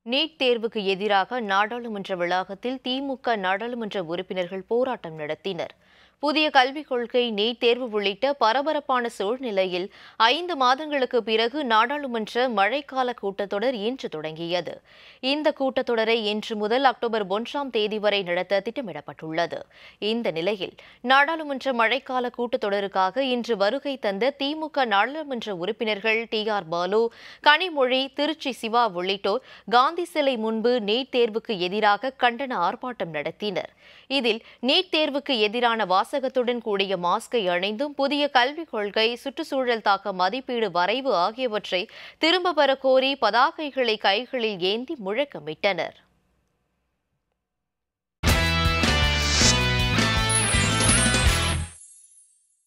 NEET தேர்வுக்கு எதிராக நாடாளுமன்ற வளாகத்தில் திமுக நாடாளுமன்ற உறுப்பினர்கள் போராட்டம் நடத்தினர். புதிய கல்விக் கொள்கை, நீட் தேர்வு உள்ளிட்ட பரபரப்பான சூழ்நிலையில் 5 மாதங்களுக்கு பிறகு நாடாளுமன்ற மழைக்கால கூட்டத்தொடர் இன்று தொடங்கியது. இந்த கூட்டத்தொடரை இன்று முதல் அக்டோபர் 1ஆம் தேதி வரை நடத்த திட்டமிடப்பட்டுள்ளது. இந்த நிலையில் நாடாளுமன்ற மழைக்கால கூட்டத்தொடருக்காக இன்று வருகை தந்த திமுக நாடாளுமன்ற உறுப்பினர்கள் டி.ஆர். பாலு, கனிமொழி, திருச்சி சிவா உள்ளிட்டோர் காந்தி சிலை முன்பு நீட் தேர்வுக்கு எதிராக கண்டன ஆர்ப்பாட்டம் நடத்தினர். இதில் நீட் தேர்வுக்கு எதிரான வாசகத்துடன் கூடிய மாஸ்கை அணிந்தும், புதிய கல்விக் கொள்கை, சுற்றுச்சூழல் தாக்க மதிப்பீடு வரைவு ஆகியவற்றை திரும்பப் பெற கோரி பதாகைகளை கைகளில் ஏந்தி முழக்கமிட்டனர்.